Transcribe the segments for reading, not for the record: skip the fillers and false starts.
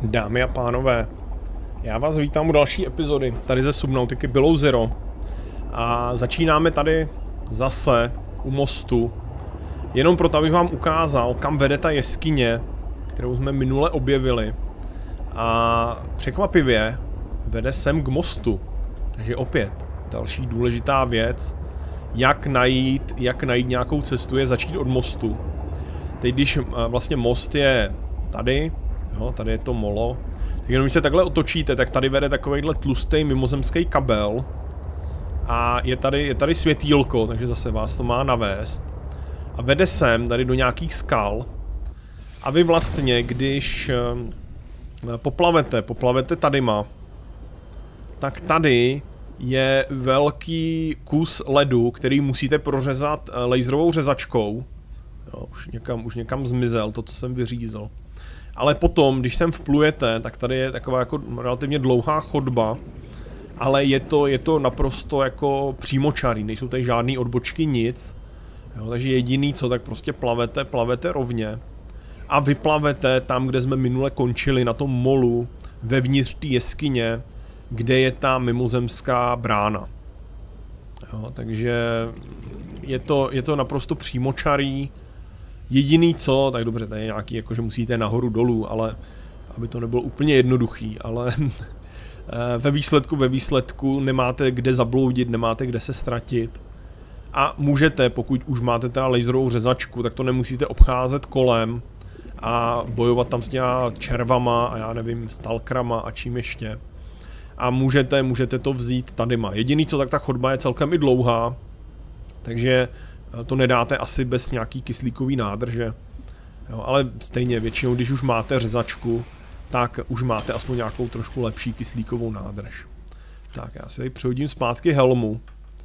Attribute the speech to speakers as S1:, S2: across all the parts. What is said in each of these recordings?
S1: Dámy a pánové, já vás vítám u další epizody tady ze Subnautiky Below Zero. A začínáme tady zase u mostu. Jenom proto, abych vám ukázal, kam vede ta jeskyně, kterou jsme minule objevili. A překvapivě vede sem k mostu. Takže opět další důležitá věc, jak najít nějakou cestu, je začít od mostu. Teď když vlastně most je tady, jo, tady je to molo, tak jenom když se takhle otočíte, tak tady vede takovejhle tlustý mimozemský kabel. A je tady světýlko, takže zase vás to má navést. A vede sem tady do nějakých skal. A vy vlastně, když poplavete tadyma, tak tady je velký kus ledu, který musíte prořezat laserovou řezačkou. Jo, už někam zmizel to, co jsem vyřízl. Ale potom, když sem vplujete, tak tady je taková jako relativně dlouhá chodba. Ale je to naprosto jako přímočarý, nejsou tady žádný odbočky, nic. Jo, takže jediný co, tak prostě plavete rovně. A vyplavete tam, kde jsme minule končili, na tom molu, vevnitř té jeskyně, kde je ta mimozemská brána. Jo, takže je to naprosto přímočarý. Jediný co, tak dobře, tady je nějaký, jako že musíte nahoru dolů, ale aby to nebylo úplně jednoduchý, ale ve výsledku nemáte kde zabloudit, nemáte kde se ztratit. A můžete, pokud už máte teda laserovou řezačku, tak to nemusíte obcházet kolem a bojovat tam s těma červama a já nevím, stalkrama a čím ještě. A můžete to vzít tadyma. Jediný co, tak ta chodba je celkem i dlouhá, takže to nedáte asi bez nějaký kyslíkový nádrže. Jo, ale stejně většinou, když už máte řezačku, tak už máte aspoň nějakou trošku lepší kyslíkovou nádrž. Tak, já si tady přehodím zpátky helmu.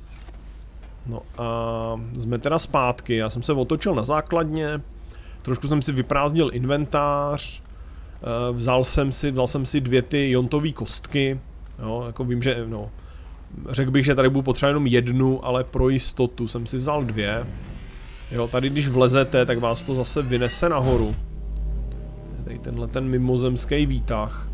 S1: No a jsme teda zpátky, já jsem se otočil na základně, trošku jsem si vyprázdnil inventář, vzal jsem si 2 ty jontové kostky, jo, jako vím, že, no, řekl bych, že tady budu potřebovat jenom 1, ale pro jistotu jsem si vzal 2. Jo, tady když vlezete, tak vás to zase vynese nahoru. Tady tenhle ten mimozemský výtah.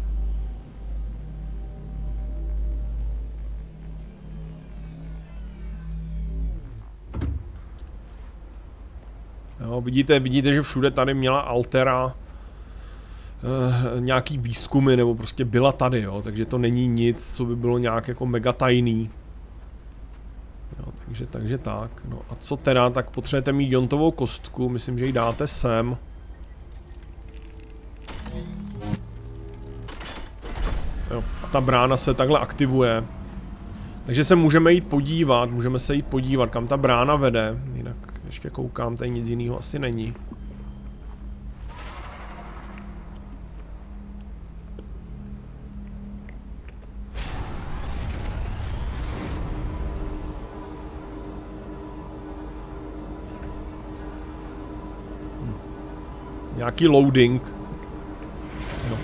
S1: Jo, vidíte, že všude tady měla Altera nějaký výzkumy, nebo prostě byla tady, jo, takže to není nic, co by bylo nějak jako mega tajný. Jo, takže tak, no a co teda, tak potřebujete mít jontovou kostku, myslím, že ji dáte sem. Jo, a ta brána se takhle aktivuje. Takže se můžeme se jít podívat, kam ta brána vede, jinak ještě koukám, tady nic jiného asi není. Nějaký loading. No.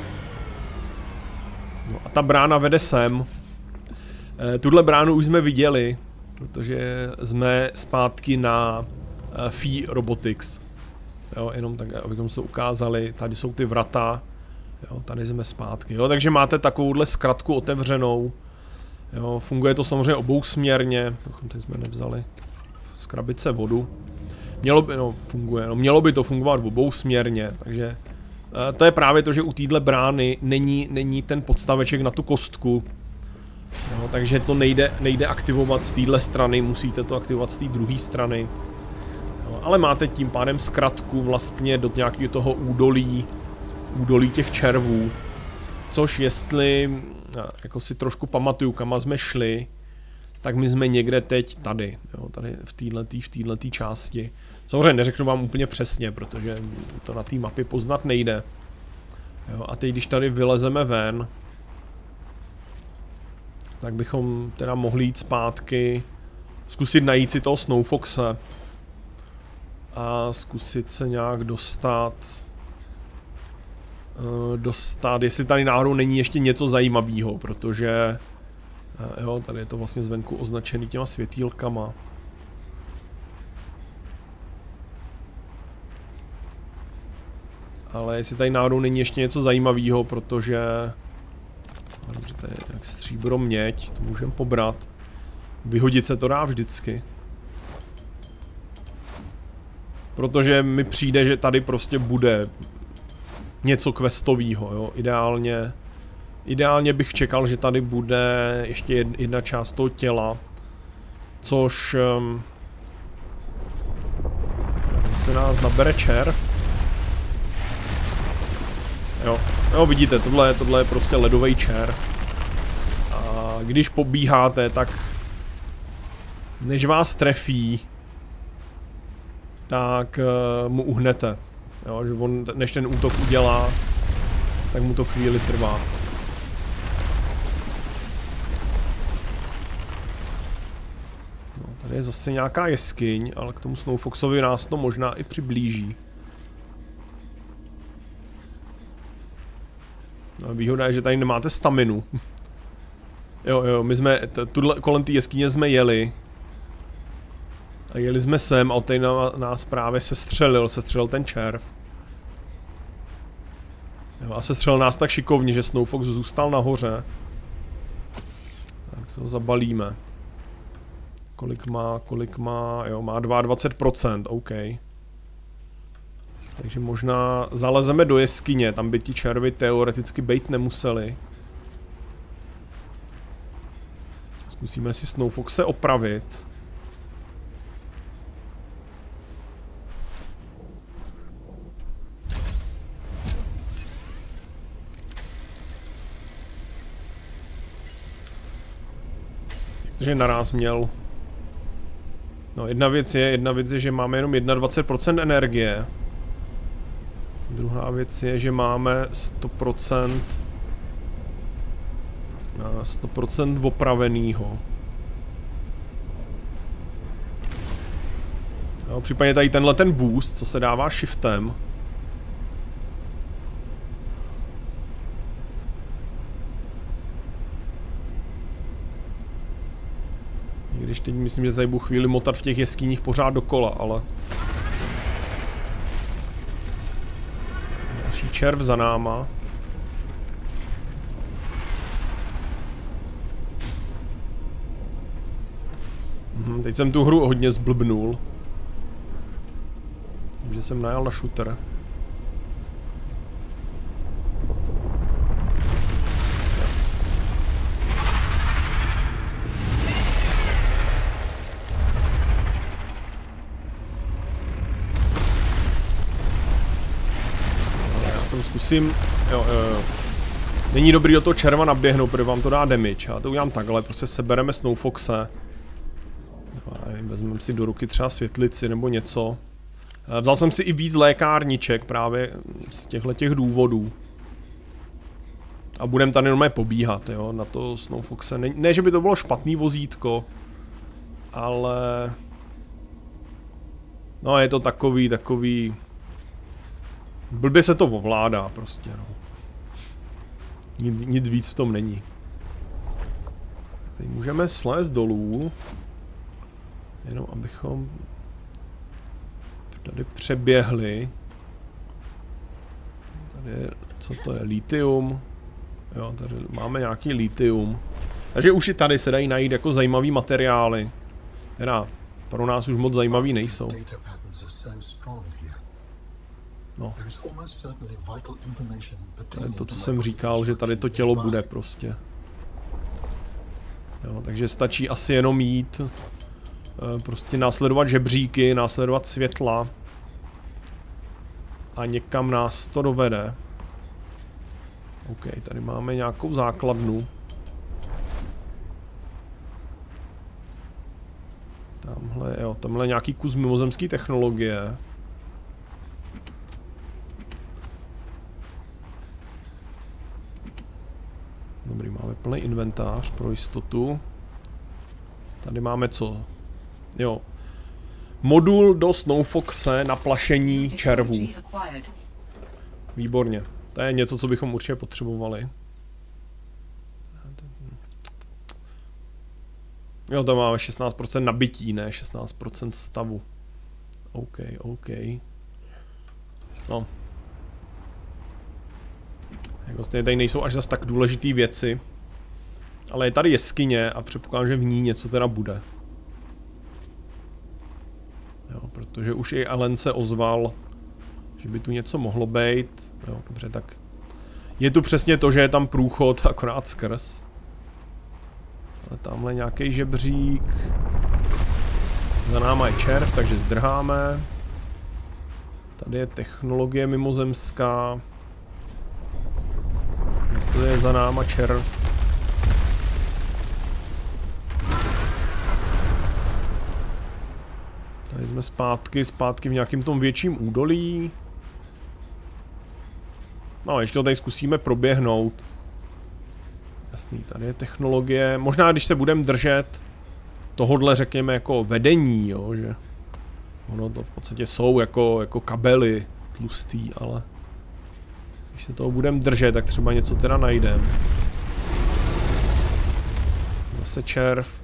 S1: No a ta brána vede sem. Tuhle bránu už jsme viděli, protože jsme zpátky na Phi Robotics. Jo, jenom tak, abychom se ukázali, tady jsou ty vrata, jo, tady jsme zpátky. Jo, takže máte takovouhle zkratku otevřenou. Jo, funguje to samozřejmě obousměrně, teď jsme nevzali z krabice vodu. Mělo by to fungovat obousměrně, takže to je právě to, že u téhle brány není ten podstaveček na tu kostku. Jo, takže to nejde aktivovat z téhle strany, musíte to aktivovat z té druhé strany. Jo, ale máte tím pádem zkratku vlastně do nějakého toho údolí těch červů. Což jestli jako si trošku pamatuju, kam jsme šli, tak my jsme někde teď tady, jo, tady v této části. Samozřejmě neřeknu vám úplně přesně, protože to na té mapě poznat nejde. Jo, a teď když tady vylezeme ven, tak bychom teda mohli jít zpátky, zkusit najít si toho Snowfoxe a zkusit se nějak dostat, jestli tady náhodou není ještě něco zajímavého, protože jo, tady je to vlastně zvenku označený těma světýlkama. Ale jestli tady náhodou není ještě něco zajímavého, protože... Dobře, to je jak stříbro měď, to můžeme pobrat. Vyhodit se to dá vždycky. Protože mi přijde, že tady prostě bude něco questového, jo, ideálně bych čekal, že tady bude ještě jedna část toho těla, což se nás nabere červ. Jo, vidíte, tohle je prostě ledový červ. A když pobíháte, tak než vás trefí, tak mu uhnete. Jo, že on, než ten útok udělá, tak mu to chvíli trvá. No, tady je zase nějaká jeskyň, ale k tomu Snowfoxovi nás to možná i přiblíží. No, výhoda je, že tady nemáte staminu. Jo, my jsme, kolem té jeskyně jsme jeli. A jeli jsme sem a od tady nás právě sestřelil ten červ. Jo, a sestřelil nás tak šikovně, že Snowfox zůstal nahoře. Tak se ho zabalíme. Kolik má, jo, má 22%, OK. Takže možná zalezeme do jeskyně, tam by ti červy teoreticky bejt nemuseli. Zkusíme si Snowfoxe opravit. Takže naraz měl. No, jedna věc je, že máme jenom 21% energie. Druhá věc je, že máme 100% opravenýho. Jo, případně tady tenhle ten boost, co se dává shiftem. Když teď myslím, že tady budu chvíli motat v těch jeskyních pořád dokola, ale... Další červ za náma. Teď jsem tu hru hodně zblbnul. Takže jsem najel na shooter. Zkusím, jo. Není dobrý do toho červa naběhnout, protože vám to dá damage. Já to udělám takhle, prostě sebereme Snowfoxe. Nevím, vezmeme si do ruky třeba světlici nebo něco. Vzal jsem si i víc lékárniček právě z těchto důvodů. A budeme tady normálně pobíhat, jo, na to Snowfoxe. Ne, že by to bylo špatný vozítko, ale... No, je to takový... Blbě se to ovládá prostě, no. Nic víc v tom není. Teď můžeme slézt dolů. Jenom abychom tady přeběhli. Tady je, co to je, litium. Jo, tady máme nějaký litium. Takže už i tady se dají najít jako zajímavý materiály. Teda pro nás už moc zajímavý nejsou. No. To je to, co jsem říkal, že tady to tělo bude prostě. Jo, takže stačí asi jenom jít, prostě následovat žebříky, následovat světla a někam nás to dovede. OK, tady máme nějakou základnu. Tamhle nějaký kus mimozemské technologie. Dobrý, máme plný inventář pro jistotu. Tady máme co? Jo. Modul do Snowfoxe na plašení červů. Výborně. To je něco, co bychom určitě potřebovali. Jo, tam máme 16% nabití, ne 16% stavu. OK. No. Vlastně tady nejsou až zas tak důležité věci. Ale je tady jeskyně a předpokládám, že v ní něco teda bude. Jo, protože už i Alan se ozval, že by tu něco mohlo být. Jo, dobře, tak je tu přesně to, že je tam průchod akorát skrz. Ale tamhle nějaký žebřík. Za náma je červ, takže zdrháme. Tady je technologie mimozemská. Zase je za náma červ. Tady jsme zpátky v nějakém tom větším údolí. No, ještě to tady zkusíme proběhnout. Jasný, tady je technologie. Možná, když se budeme držet tohodle, řekněme, jako vedení, jo, že ono to v podstatě jsou jako kabely tlustý, ale když se toho budeme držet, tak třeba něco teda najdeme. Zase červ.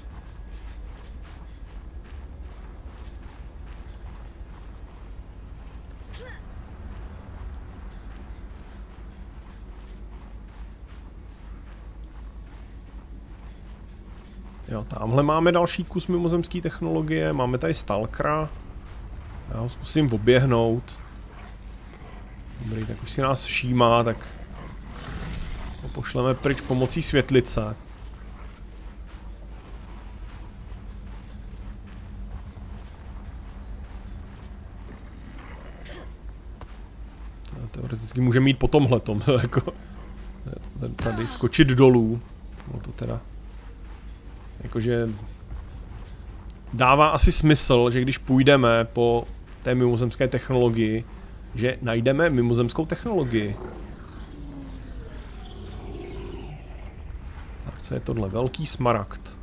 S1: Jo, tamhle máme další kus mimozemské technologie, máme tady Stalkera. Já ho zkusím oběhnout. Dobrý, tak už si nás všímá, tak ho pošleme pryč pomocí světlice. Teoreticky může mít po tomhletom, jako tady skočit dolů. No to teda jakože dává asi smysl, že když půjdeme po té mimozemské technologii, že najdeme mimozemskou technologii. Tak co je tohle? Velký smaragd.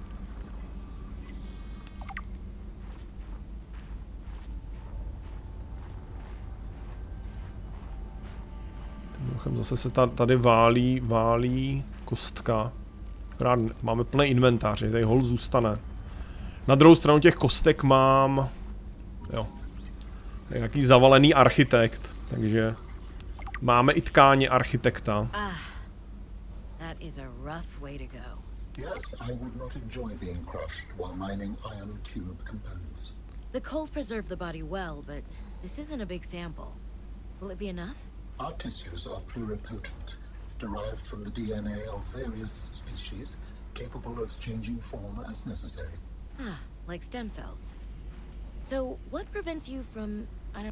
S1: Zase se tady válí kostka. Máme plný inventář, tady hol zůstane. Na druhou stranu těch kostek mám... Jo. Nějaký zavalený architekt, takže... Máme i tkáně architekta.
S2: Yes, I would not enjoy being crushed while mining iron tube components.
S3: The cold preserved the body well, but this isn't a big sample. Will it be enough?
S2: Our tissues are pluripotent, derived from the DNA of various species, capable of changing form as necessary.
S3: Ah, like stem cells. So, what prevents you from...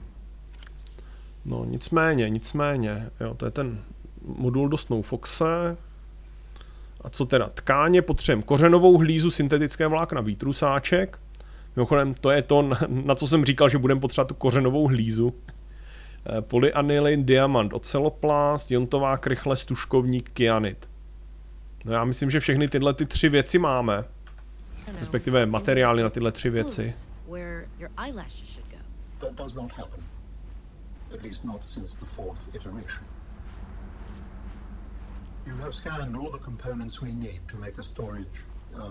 S1: No, nicméně, jo, to je ten modul do Snowfoxe. A co teda? Tkáně potřebujeme kořenovou hlízu, syntetické vlákna, výtrusáček. Mimochodem, to je to, na co jsem říkal, že budeme potřebovat tu kořenovou hlízu. Polyanilin, diamant, oceloplast, jontová krychle, stužkovník, kyanit. No já myslím, že všechny tyhle ty tři věci máme. Respektive materiály na tyhle tři věci.
S2: That does not happen. At least not since the fourth iteration. You have scanned all the components we need to make a storage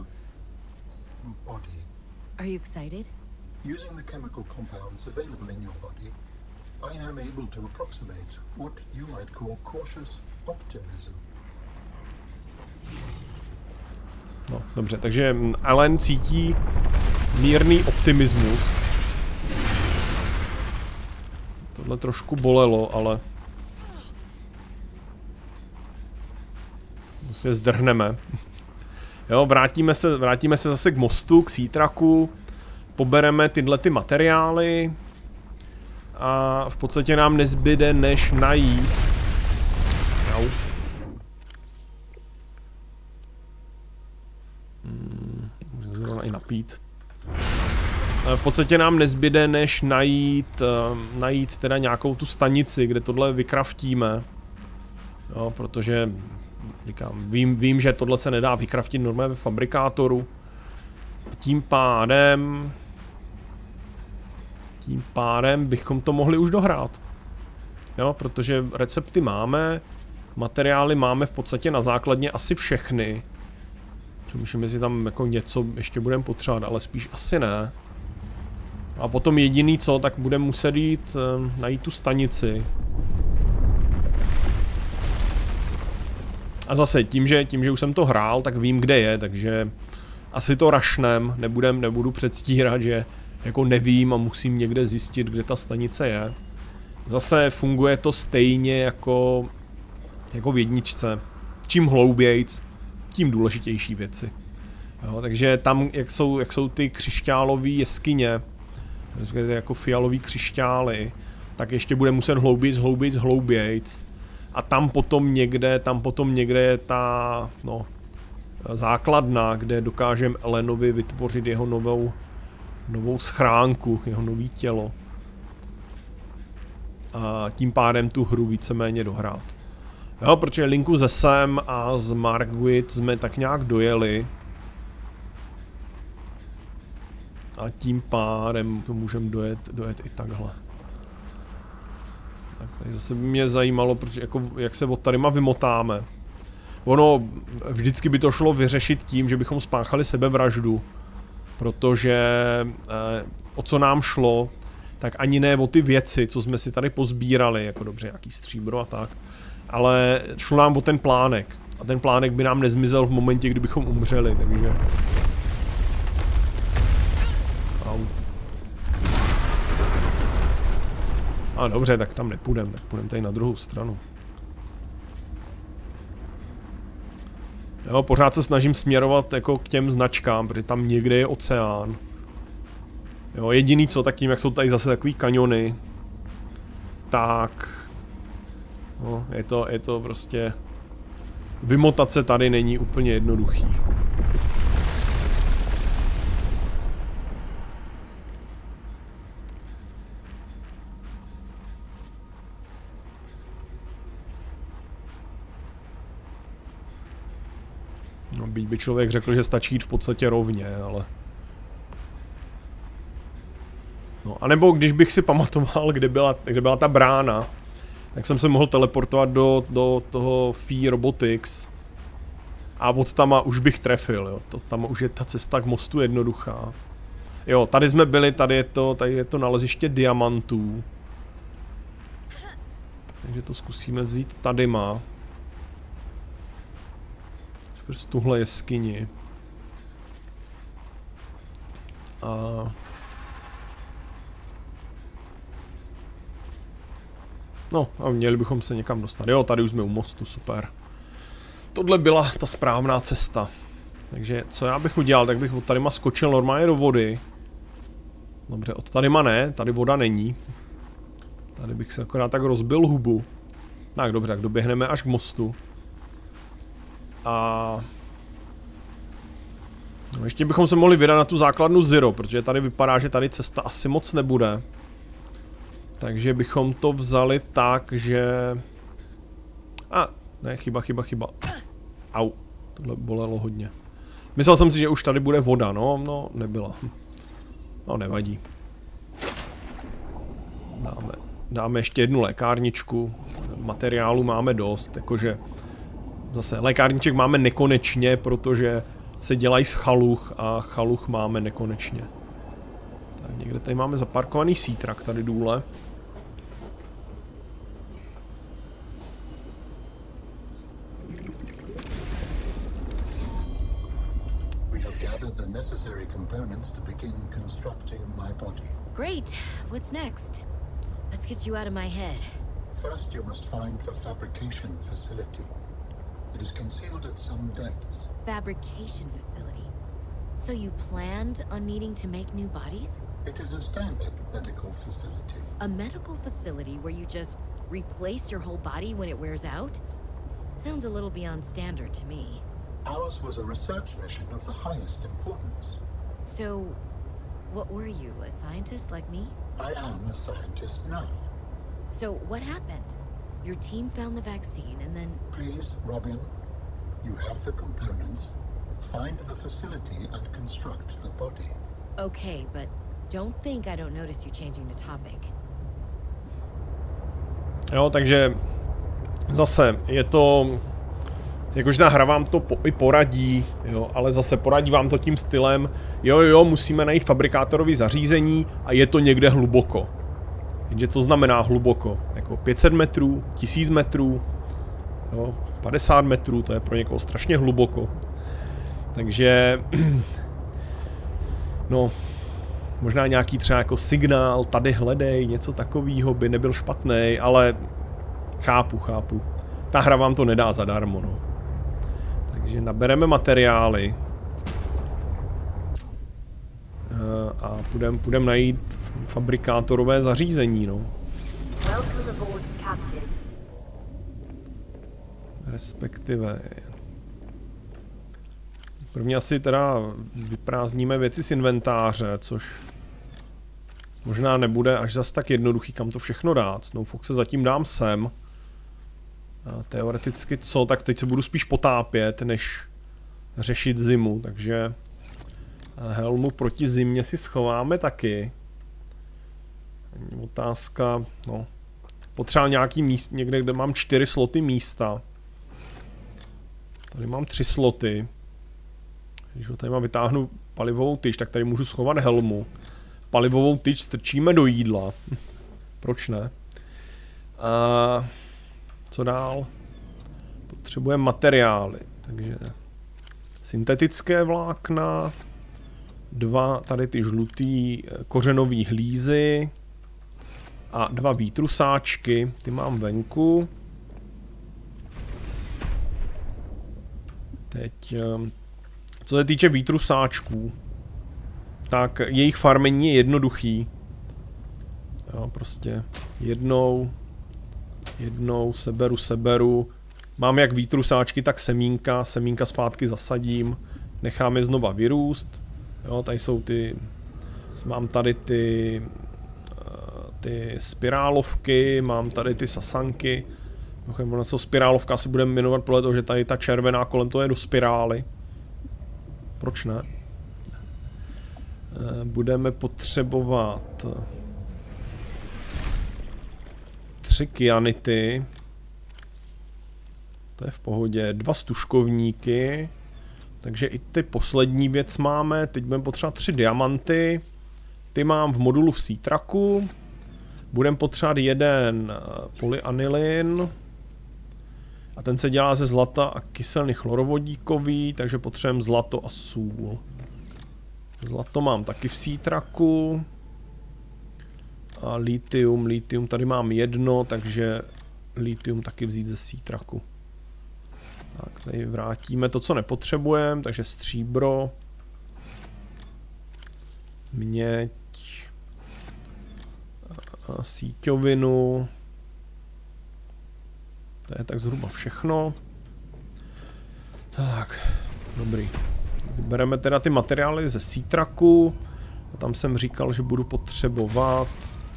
S2: body.
S3: Are you excited?
S2: Using the chemical compounds available in your body, I am able to approximate what you might call cautious optimism.
S1: No, dobře, takže Alan cítí mírný optimismus. Tohle trošku bolelo, ale vlastně zdrhneme. Jo, vrátíme se zase k mostu, k Seatracku, pobereme tyhle ty materiály a v podstatě nám nezbyde, než najít. Jau. Můžeme zrovna i napít. V podstatě nám nezbyde, než najít teda nějakou tu stanici, kde tohle vykraftíme. Jo, protože říkám, vím, že tohle se nedá vykraftit normálně ve fabrikátoru. A tím pádem bychom to mohli už dohrát. Jo, protože recepty máme, materiály máme v podstatě na základně asi všechny. Přemýšlím, jestli tam jako něco ještě budeme potřebovat, ale spíš asi ne. A potom jediný co, tak budeme muset jít najít tu stanici. A zase tím, že už jsem to hrál, tak vím, kde je, takže asi to rašnem, nebudu předstírat, že jako nevím a musím někde zjistit, kde ta stanice je. Zase funguje to stejně jako v jedničce. Čím hloubějc, tím důležitější věci. Jo, takže tam, jak jsou ty křišťálové jeskyně, jako fialový křišťály, tak ještě bude muset hloubějc. A tam potom někde je ta základna, kde dokážeme Elenovi vytvořit jeho novou schránku, jeho nový tělo. A tím pádem tu hru víceméně dohrát. Jo, protože Linku ze Sam a z Margit jsme tak nějak dojeli. A tím pádem to můžeme dojet i takhle. Tak tady zase by mě zajímalo, protože jak se od tadyma vymotáme. Ono vždycky by to šlo vyřešit tím, že bychom spáchali sebevraždu. Protože o co nám šlo, tak ani ne o ty věci, co jsme si tady pozbírali, jako dobře, nějaký stříbro a tak. Ale šlo nám o ten plánek. A ten plánek by nám nezmizel v momentě, kdybychom umřeli, takže... Au. A dobře, tak tam nepůjdem, tak půjdeme tady na druhou stranu. Jo, pořád se snažím směrovat jako k těm značkám, protože tam někde je oceán. Jo, jediný co, tak tím, jak jsou tady zase takový kaniony, tak... No, je to prostě... Vymotat se tady není úplně jednoduchý. No, byť by člověk řekl, že stačí jít v podstatě rovně, ale... No, anebo když bych si pamatoval, kde byla ta brána, tak jsem se mohl teleportovat do toho Phi Robotics a od tam už bych trefil, jo. Tam už je ta cesta k mostu jednoduchá. Jo, tady jsme byli, tady je to naleziště diamantů. Takže to zkusíme vzít tadyma. Skrz tuhle jeskyni. No, a měli bychom se někam dostat. Jo, tady už jsme u mostu, super. Tohle byla ta správná cesta. Takže, co já bych udělal, tak bych od tadyma skočil normálně do vody. Dobře, od tadyma ne, tady voda není. Tady bych se akorát tak rozbil hubu. Tak dobře, tak doběhneme až k mostu. A... No, ještě bychom se mohli vydat na tu základnu Zero, protože tady vypadá, že tady cesta asi moc nebude. Takže bychom to vzali tak, že... Ne, chyba. Au, tohle bolelo hodně. Myslel jsem si, že už tady bude voda, no nebyla. No, nevadí. Dáme ještě jednu lékárničku. Materiálu máme dost, jakože... Zase, lékárniček máme nekonečně, protože se dělají z chaluch a chaluch máme nekonečně. Tak někde tady máme zaparkovaný sítrak tady důle.
S2: Necessary components to begin constructing my body.
S3: Great. What's next? Let's get you out of my head.
S2: First, you must find the fabrication facility. It is concealed at some depths.
S3: Fabrication facility. So you planned on needing to make new bodies?
S2: It is a standard medical facility.
S3: A medical facility where you just replace your whole body when it wears out? Sounds a little beyond standard to me.
S2: Ours was a research mission of the highest importance.
S3: So, what were you, a scientist like me?
S2: I am a scientist now.
S3: So, what happened? Your team found the vaccine and then...
S2: Please, Robin, you have the components. Find the facility and construct the body.
S3: Okay, but don't think I don't notice you changing the topic.
S1: Jo, takže zase je to... Jakože ta hra vám to i poradí, jo, ale zase poradí vám to tím stylem, jo, musíme najít fabrikátorový zařízení a je to někde hluboko. Jenže co znamená hluboko? Jako 500 metrů, 1000 metrů, jo. 50 metrů, to je pro někoho strašně hluboko. Takže... No... Možná nějaký třeba jako signál, tady hledej, něco takového by nebyl špatný, ale... Chápu. Ta hra vám to nedá zadarmo, no. Takže nabereme materiály. A půjdem najít fabrikátorové zařízení, no. Respektive... Prvně asi teda vyprázdníme věci z inventáře, což možná nebude až zas tak jednoduchý, kam to všechno dát. Snowfoxe zatím dám sem. A teoreticky co, tak teď se budu spíš potápět, než řešit zimu, takže helmu proti zimě si schováme taky. Otázka, no, potřeba nějaký míst, někde, kde mám 4 sloty místa. Tady mám 3 sloty. Když ho tady mám vytáhnu palivovou tyč, tak tady můžu schovat helmu. Palivovou tyč strčíme do jídla. Proč ne? A co dál? Potřebujeme materiály. Takže syntetické vlákna, 2 tady ty žlutý kořenový hlízy a 2 výtrusáčky. Ty mám venku. Teď... Co se týče výtrusáčků, tak jejich farmení je jednoduchý. Jo, prostě jednou seberu. Mám jak výtrusáčky, tak semínka zpátky zasadím, nechám je znova vyrůst. Jo, tady jsou ty, mám tady ty spirálovky, mám tady ty sasanky. Ono co spirálovka si budeme jmenovat podle toho, že tady ta červená kolem toho je do spirály. Proč ne? Budeme potřebovat 3 kyanity. To je v pohodě. 2 stužkovníky. Takže i ty poslední věc máme. Teď budeme potřebovat 3 diamanty. Ty mám v modulu v Seatracku. Budeme potřebovat 1 polyanilin. A ten se dělá ze zlata a kyseliny chlorovodíkový, takže potřebujeme zlato a sůl. Zlato mám taky v Seatracku. A litium tady mám 1, takže litium taky vzít ze Seatracku. Tak, tady vrátíme to, co nepotřebujeme, takže stříbro. Měď. A síťovinu. To je tak zhruba všechno. Tak, dobrý. Bereme teda ty materiály ze Seatracku. A tam jsem říkal, že budu potřebovat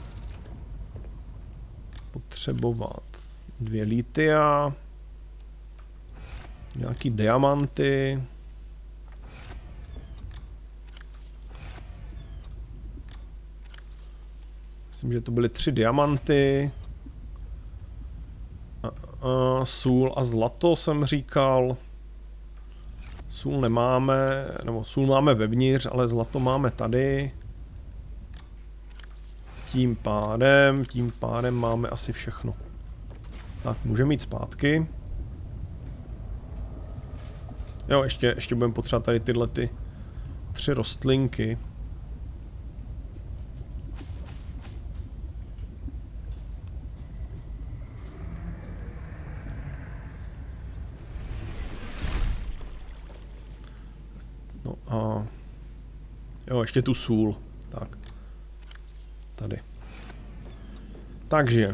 S1: 2 litia. Nějaký diamanty. Myslím, že to byly 3 diamanty. Sůl a zlato jsem říkal. Sůl nemáme, nebo sůl máme vevnitř, ale zlato máme tady. Tím pádem máme asi všechno. Tak, můžeme jít zpátky. Jo, ještě budeme potřebovat tady tyhle 3 rostlinky. No a... Jo, ještě tu sůl. Tak. Tady. Takže.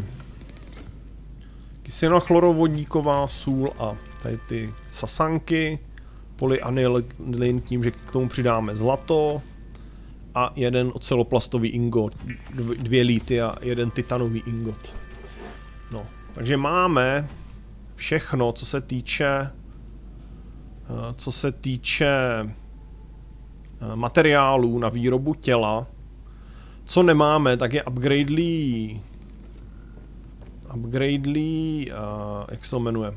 S1: Kyselinochlorodíková sůl a tady ty sasanky. Polyanilin tím, že k tomu přidáme zlato. A 1 oceloplastový ingot. 2 litia a 1 titanový ingot. No, takže máme všechno, co se týče materiálů na výrobu těla. Co nemáme, tak je upgradelý, jak se to jmenuje?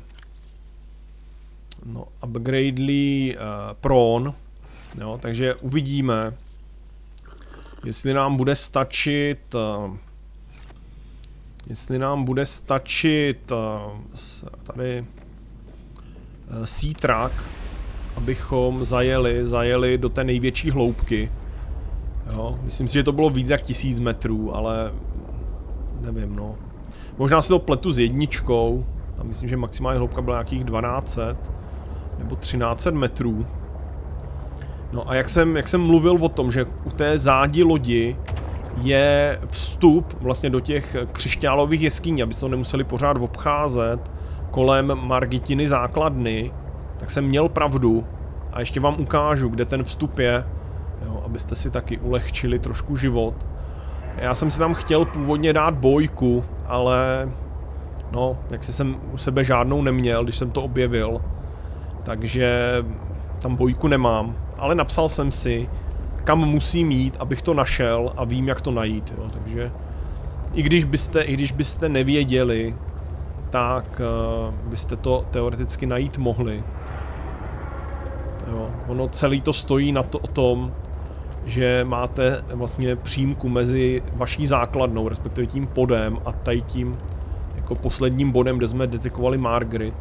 S1: No, upgradelý prawn, jo, takže uvidíme, jestli nám bude stačit, tady sea truck, abychom zajeli do té největší hloubky. Jo, myslím si, že to bylo víc jak 1000 metrů, ale nevím, no. Možná si to pletu s jedničkou, tam myslím, že maximální hloubka byla nějakých 1200 nebo 1300 metrů. No a jak jsem mluvil o tom, že u té zádi lodi je vstup vlastně do těch křišťálových jeskyní, aby se to nemuseli pořád obcházet kolem Margitiny základny, tak jsem měl pravdu a ještě vám ukážu, kde ten vstup je, jo, abyste si taky ulehčili trošku život. Já jsem si tam chtěl původně dát bojku, ale no, jak si jsem u sebe žádnou neměl, když jsem to objevil, takže tam bojku nemám, ale napsal jsem si, kam musím jít, abych to našel a vím, jak to najít, jo, takže i když byste nevěděli, tak byste to teoreticky najít mohli. Jo, ono celý to stojí na to o tom, že máte vlastně přímku mezi vaší základnou, respektive tím podem a tady tím jako posledním bodem, kde jsme detekovali Margaret.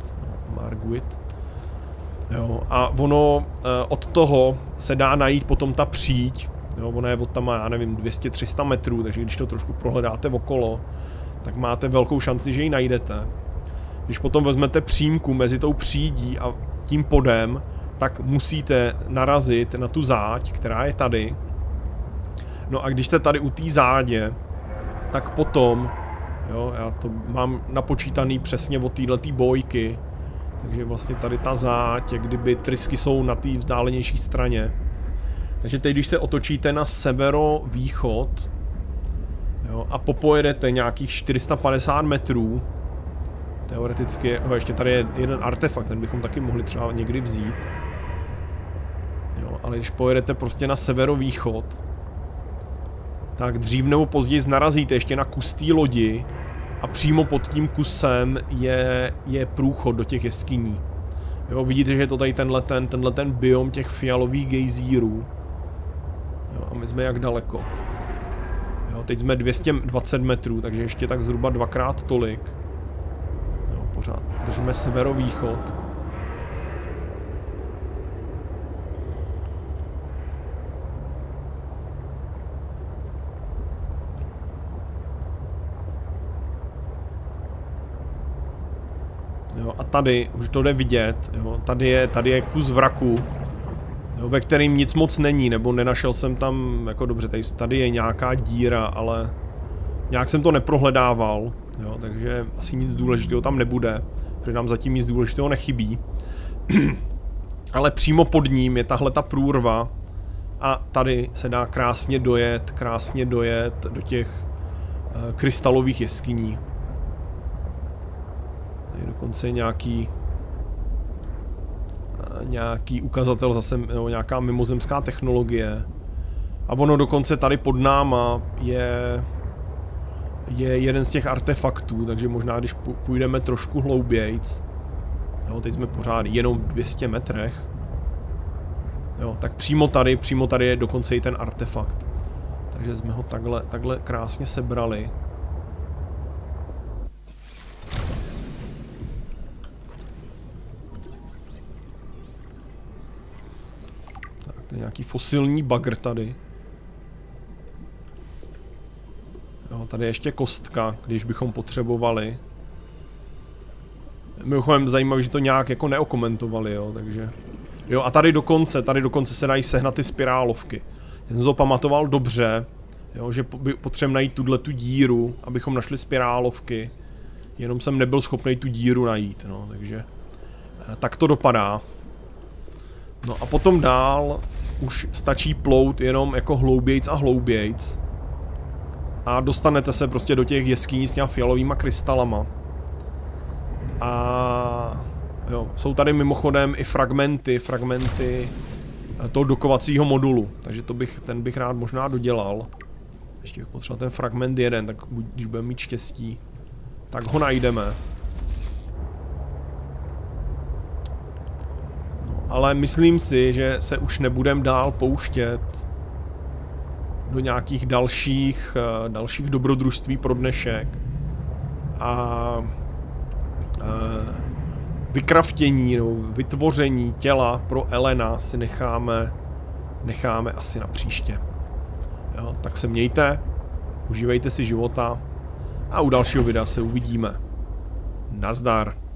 S1: Jo, a ono od toho se dá najít potom ta příď, jo, ona je od tam, já nevím, 200-300 metrů, takže když to trošku prohledáte okolo, tak máte velkou šanci, že ji najdete. Když potom vezmete přímku mezi tou přídí a tím podem, tak musíte narazit na tu záď, která je tady. No a když jste tady u té zádě, tak potom, jo, já to mám napočítaný přesně od této bojky, takže vlastně tady ta záď, jak kdyby trysky jsou na té vzdálenější straně. Takže teď, když se otočíte na severovýchod, jo, a popojedete nějakých 450 metrů, teoreticky, ještě tady je jeden artefakt, ten bychom taky mohli třeba někdy vzít. Jo, ale když pojedete prostě na severovýchod, tak dřív nebo později narazíte ještě na kus té lodi a přímo pod tím kusem je průchod do těch jeskyní. Jo, vidíte, že je to tady tenhle ten biom těch fialových gejzírů. Jo, a my jsme jak daleko. Jo, teď jsme 220 metrů, takže ještě tak zhruba dvakrát tolik. Jo, pořád držíme severovýchod. Jo, a tady, už to jde vidět, jo, tady je kus vraku, jo, ve kterým nic moc není, nebo nenašel jsem tam, jako dobře, tady je nějaká díra, ale nějak jsem to neprohledával, jo, takže asi nic důležitého tam nebude, protože nám zatím nic důležitého nechybí. Ale přímo pod ním je tahle ta průrva a tady se dá krásně dojet do těch krystalových jeskyní. Tady dokonce je nějaký ukazatel zase, nebo nějaká mimozemská technologie. A ono dokonce tady pod náma je jeden z těch artefaktů, takže možná když půjdeme trošku hloubějc, jo, teď jsme pořád jenom v 200 metrech, jo, tak přímo tady je dokonce i ten artefakt. Takže jsme ho takhle krásně sebrali. To je nějaký fosilní bagr tady. Jo, tady je ještě kostka, když bychom potřebovali. Mimochodem zajímavé, že to nějak jako neokomentovali, jo, takže... Jo, a tady dokonce se dají sehnat ty spirálovky. Já jsem to pamatoval dobře, jo, že potřebujeme najít tu díru, abychom našli spirálovky. Jenom jsem nebyl schopný tu díru najít, no, takže... Tak to dopadá. No a potom dál už stačí plout jenom jako hloubějc a hloubějc. A dostanete se prostě do těch jeskyní s těma fialovýma krystalama. A jo, jsou tady mimochodem i fragmenty toho dokovacího modulu. Takže ten bych rád možná dodělal. Ještě bych potřeboval ten fragment jeden, tak když budeme mít štěstí, tak ho najdeme. Ale myslím si, že se už nebudem dál pouštět do nějakých dalších dobrodružství pro dnešek. A vykraftění nebo vytvoření těla pro Elena si necháme asi na příště. Jo, tak se mějte, užívejte si života a u dalšího videa se uvidíme. Nazdar.